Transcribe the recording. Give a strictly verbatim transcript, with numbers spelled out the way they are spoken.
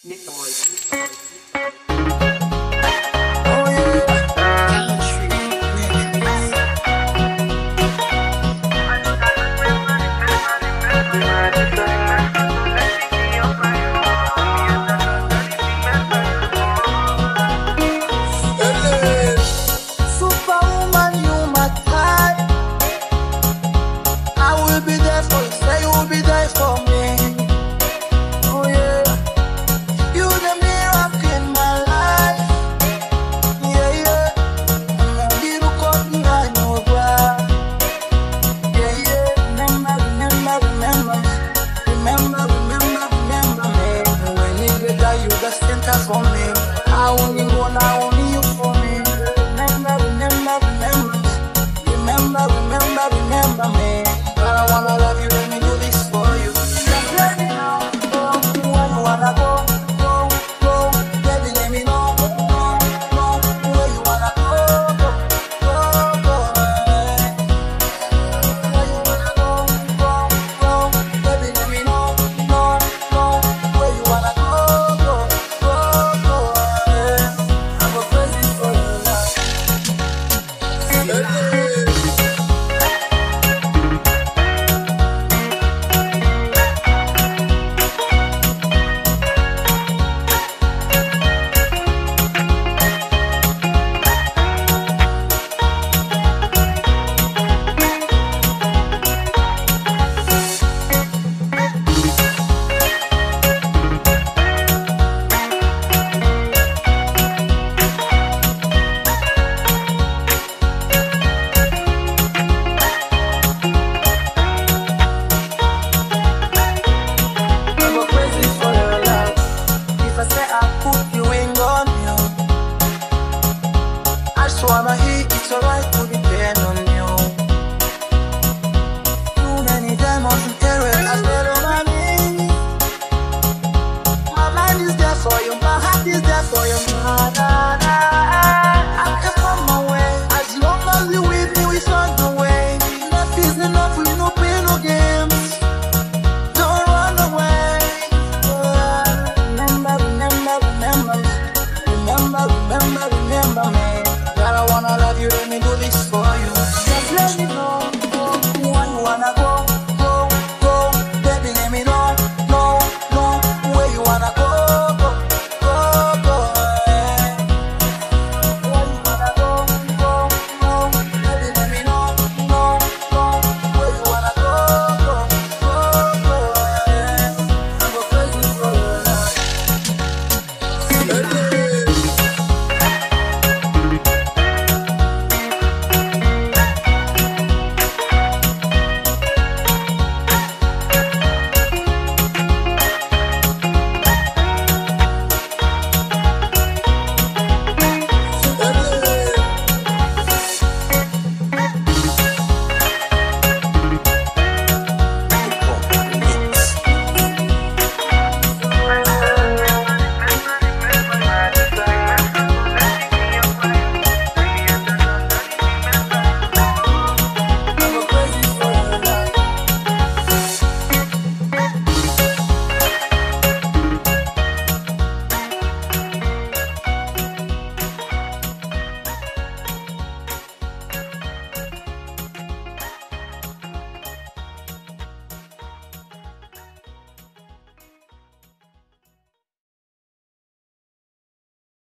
Nick Boys, Nick Boys, Nick Boys. Oh yeah. Hey, Superwoman, you my type. I will be there for you. Say you will be there for me. Oh yeah. You the miracle in my life. Yeah, yeah. You caught me, I know why. Yeah, yeah. Remember, remember, remember. Remember, remember, remember me. When you get that, you the center for me. I only want, I only you for me. Remember, remember, remember. Remember, remember, remember me. Girl, I wanna love you, let me do this for you. Just let me know, oh, where you wanna go, go, go. Baby, let me know, know, know, where you wanna go, go, go, go. Where you wanna go, go, go. Baby, let me know, know, know, where you wanna go, go, go, go. I'm a crazy for you now. Hey. I'm a crazy for your love. If I say I cook, you ain't gone, yo. I just wanna hear it's alright to depend on you. Too many diamonds and carrots, I spend on my knees. My mind is there for you, my heart is there for you, mother.